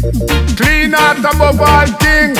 Clean heart above all things.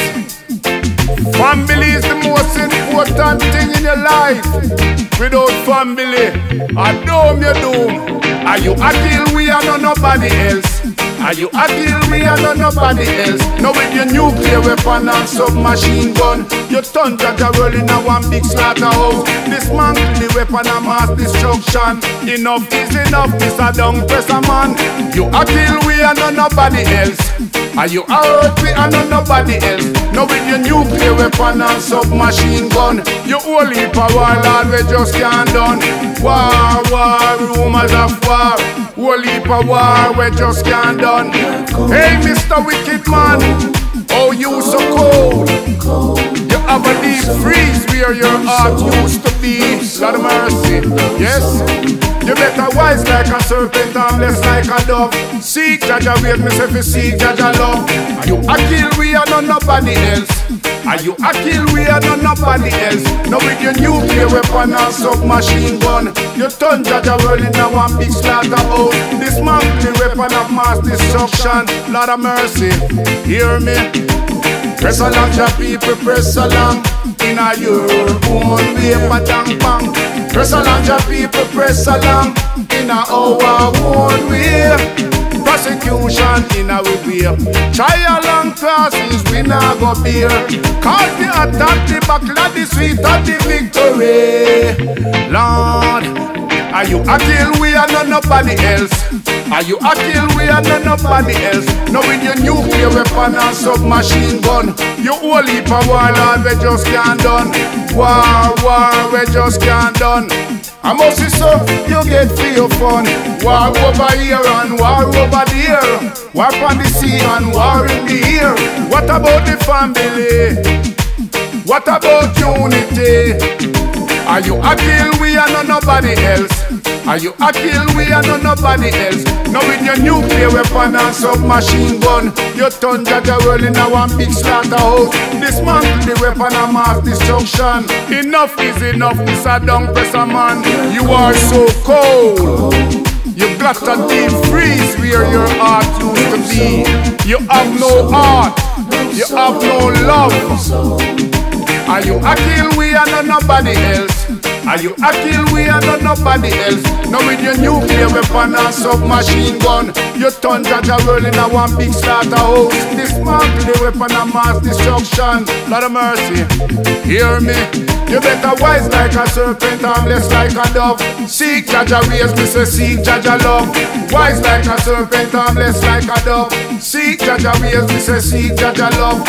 Family is the most important thing in your life. Without family, I doom you doom. Are you a kill we and not nobody else? Are you a kill we and not nobody else? Now with your nuclear weapon and submachine gun, you turn Jah Ruby in a one big slaughterhouse. Dismantle the weapon of mass destruction. Enough is enough, this a dung presser man. You a kill we and not nobody else. Are you a hurt we and not nobody else? Now with your nuclear weapon and submachine gun, you only heap of war, Lord, we just can't done. War, war, rumors of war. Whole heap of war, we just can't done. Hey, Mr. Wicked Man, oh, you so cold. You have a deep freeze where your heart used to be. God of mercy, yes. You better wise like a serpent and bless like a dove. Seek Jah wait me say fi seek Jah love. Are you a kill we and not nobody else? Are you a kill we and not nobody else? Now with your nuclear weapon and submachine gun, you turn Jah Ruby in a one big slaughterhouse. Dismantle the weapon of mass destruction. Lord of mercy, hear me. Press along, Jah people, press along. In a your own way, patang pang. Press along, Jah people, press along. In a our own way. Persecution in our way. Try along classes, we not go beer. Cause the attack, the back, the sweet of the victory. Lord, are you a kill we and not nobody else? Are you a kill we and not nobody else? Now with your nuclear weapon and submachine gun, you whole heap of war, Lord, we just can't done. War, war, we just can't done. I must say so, you get for your fun. War over here and war over there. War on the sea and war in the air. What about the family? What about unity? Are you a kill we and not nobody else? Are you a kill we and not nobody else? Now with your nuclear weapon and submachine gun, you turn Jah Ruby in a one big slaughterhouse. Dismantle the weapon of mass destruction. Enough is enough, this a dung presser man. You are so cold. You got a deep freeze where your heart used to be. You have no heart, you have no love. Are you a kill we and not nobody else? Are you a kill we and not nobody else? Now with your nuclear weapon and submachine gun, you turn Jah Ruby in a one big slaughterhouse. Dismantle the weapon of mass destruction. Lord of mercy, hear me. You better wise like a serpent and bless like a dove. Seek Jah ways, me say seek Jah love. Wise like a serpent and bless like a dove. Seek Jah ways, me say seek Jah love.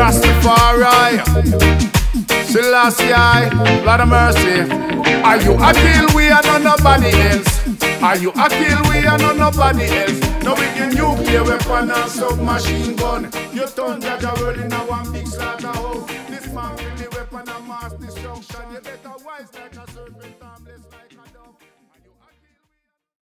Rastafari, Selassie, Lord of mercy. Are you a kill we and not nobody else? Are you a kill we and not nobody else? Now with your nuclear weapon and submachine gun, you turn Jah Ruby in a one big slaughterhouse. Dismantle the weapon of mass destruction. You better wise like